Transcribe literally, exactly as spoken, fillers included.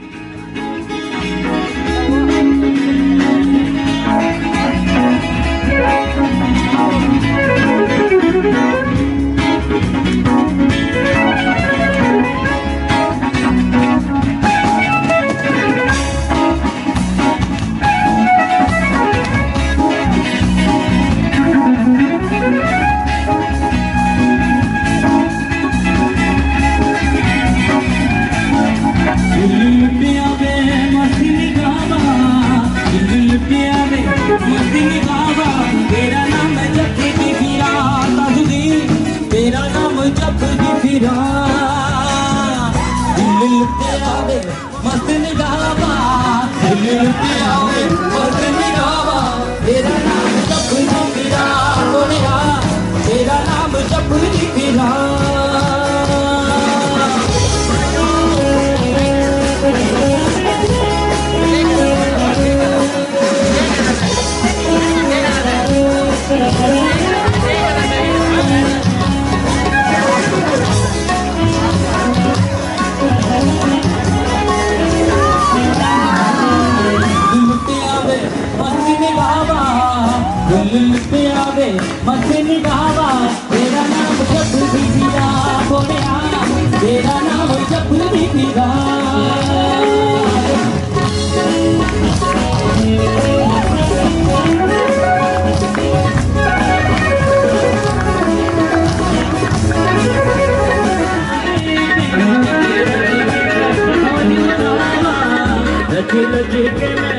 तेरा नाम जपती फिरा ताजुद्दीन, तेरा नाम जपती फिरा। दिल लुटे आवे मस्त निगावा, दिल लुटे आवे मस्त निगावा, तेरा नाम जपती फिरा बोलिया, तेरा नाम जपती फिरा। दिल पे आवे मस्त निगावा, तेरा नाम जपती फिरा बोलिया, तेरा नाम जपती फिरा। रच रच के